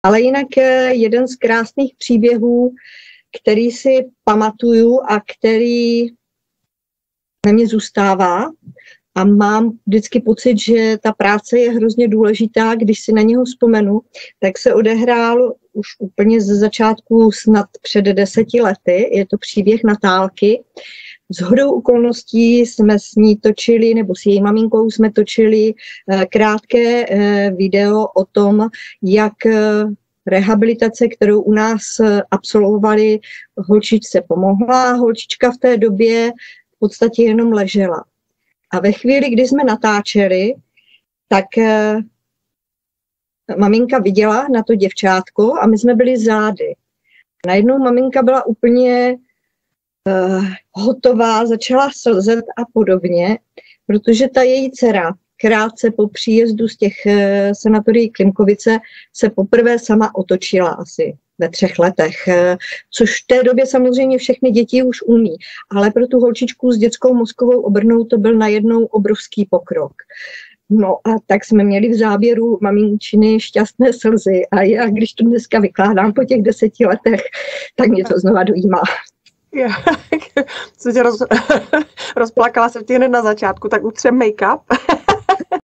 Ale jinak jeden z krásných příběhů, který si pamatuju a který na mě zůstává a mám vždycky pocit, že ta práce je hrozně důležitá, když si na něho vzpomenu, tak se odehrál už úplně ze začátku snad před 10 lety. Je to příběh Natálky. Shodou okolností jsme s ní točili, nebo s její maminkou jsme točili krátké video o tom, jak rehabilitace, kterou u nás absolvovali, holčičce pomohla. Holčička v té době v podstatě jenom ležela. A ve chvíli, kdy jsme natáčeli, tak maminka viděla na to děvčátko a my jsme byli zády. Najednou maminka byla úplně hotová, začala slzet a podobně, protože ta její dcera krátce po příjezdu z těch sanatorií Klimkovice se poprvé sama otočila asi ve 3 letech, což v té době samozřejmě všechny děti už umí, ale pro tu holčičku s dětskou mozkovou obrnou to byl najednou obrovský pokrok. No a tak jsme měli v záběru maminčiny šťastné slzy a já, když to dneska vykládám po těch 10 letech, tak mě to znova dojímá. Rozplakala jsem ti hned na začátku, tak utřem make-up.